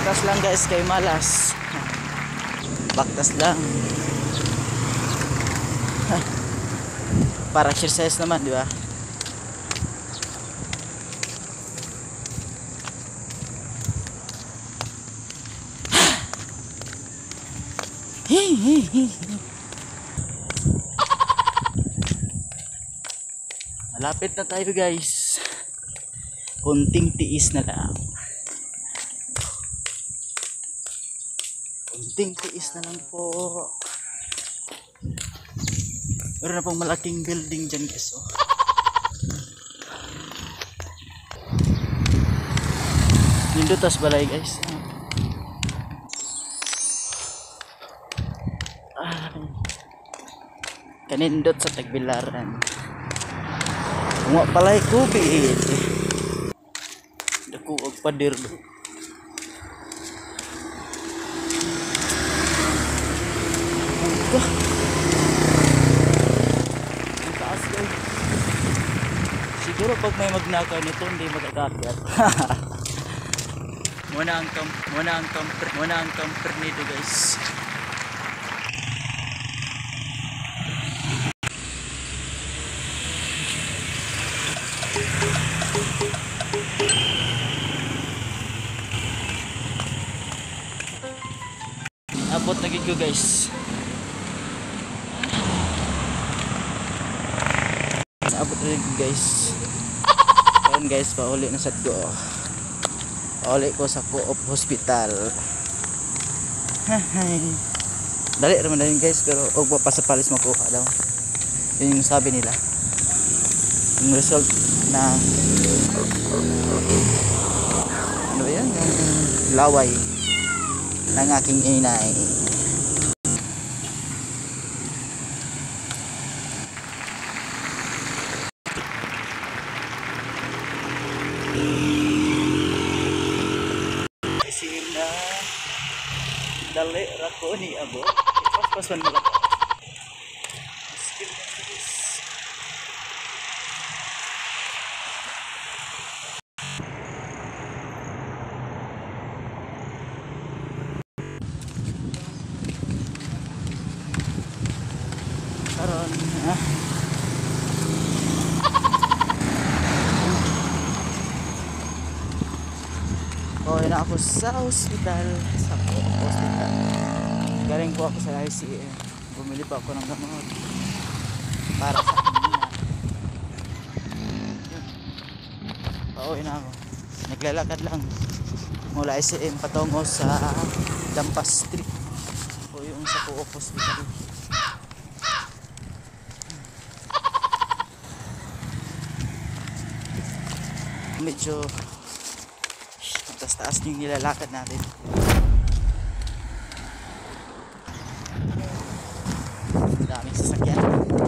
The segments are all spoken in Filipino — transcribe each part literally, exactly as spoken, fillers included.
baktas lang guys kay malas. Baktas lang. Para exercise naman, di ba? Malapit na tayo guys. Kunting tiis na lang. Kunting tiis na lang po. Meron na pong malaking building dyan guys. Oh. Nindutas balay guys. Ah, kanindot sa Tagbilaran. Mga palay kubit. Dako og pader do. Ang taas guys. Siguro pag may magnakaw nito hindi magkakakyat. Muna ang camp, muna ang camper, muna ang camper nito guys. Abot na gid ko guys. Abot na gid guys. Ayan guys, pauli na sad ko. Pauli ko sa Co-op Hospital. Dali raman din guys, pero og pa sa palis makuha daw. Yun yung sabi nila. Yung result na ano ba yan? Yung laway ng aking inay. Isim na dali rako ni abo. Ipaspasan mo lang. Skill na guys. Karon ah. Oh, na ako sa hospital, sa hospital. Galing po ako sa I C M. Bumili pa ako ng gamot para sa kanina. Pauwi na ako. Naglalakad lang mula I C M patungo sa Dampas Street o yung sa Co-op Hospital. Medyo taas-taas yung nilalakad natin. Daming sasakyan.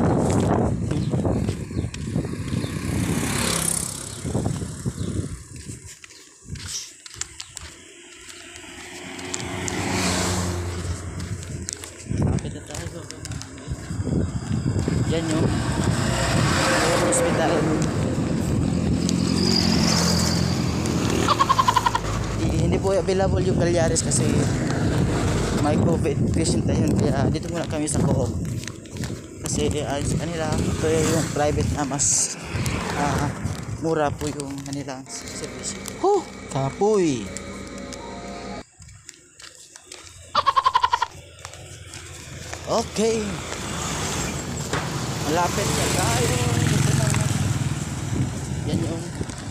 Kapit na tayo. Yan yung hospital. Hindi po available yung Galyares kasi may COVID patient tayo, kaya dito muna kami sa Co-op kasi ay sa kanila ito yung private na mas uh, mura po yung kanilang service. Huh! Kapoy! Okay, malapit na tayo. Yan yung